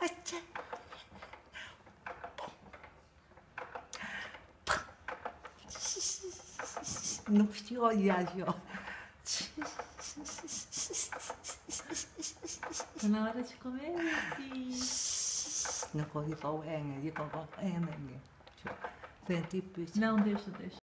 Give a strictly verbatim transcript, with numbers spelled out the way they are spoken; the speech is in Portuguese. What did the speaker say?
Não precisa olhar, ó. Tá na hora de comer, sim. Não pode ir para o N, ir para o N. Não, deixa, deixa.